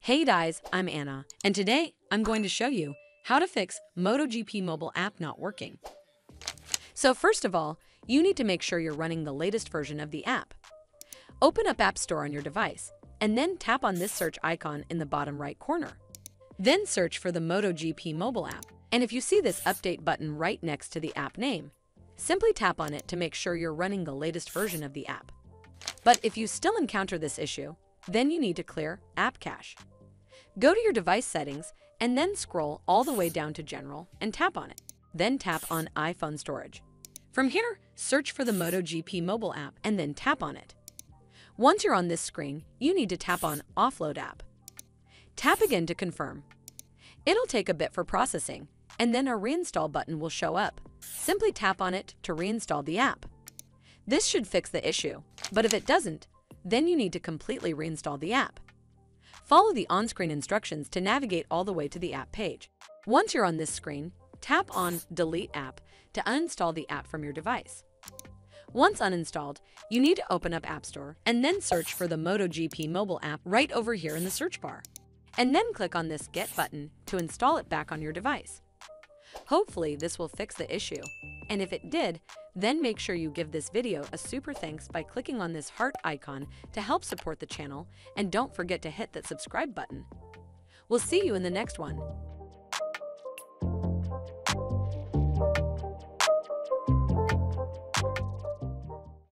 Hey guys, I'm Anna, and today I'm going to show you how to fix MotoGP mobile app not working. So first of all, you need to make sure you're running the latest version of the app. Open up App Store on your device, and then tap on this search icon in the bottom right corner. Then search for the MotoGP mobile app, and if you see this update button right next to the app name, simply tap on it to make sure you're running the latest version of the app. But if you still encounter this issue, then you need to clear App Cache. Go to your device settings and then scroll all the way down to General and tap on it. Then tap on iPhone Storage. From here, search for the MotoGP mobile app and then tap on it. Once you're on this screen, you need to tap on Offload App. Tap again to confirm. It'll take a bit for processing, and then a Reinstall button will show up. Simply tap on it to reinstall the app. This should fix the issue, but if it doesn't, then you need to completely reinstall the app. Follow the on-screen instructions to navigate all the way to the app page. Once you're on this screen, tap on Delete App to uninstall the app from your device. Once uninstalled, you need to open up App Store and then search for the MotoGP mobile app right over here in the search bar. And then click on this Get button to install it back on your device. Hopefully this will fix the issue, and if it did, then make sure you give this video a super thanks by clicking on this heart icon to help support the channel, and don't forget to hit that subscribe button. We'll see you in the next one.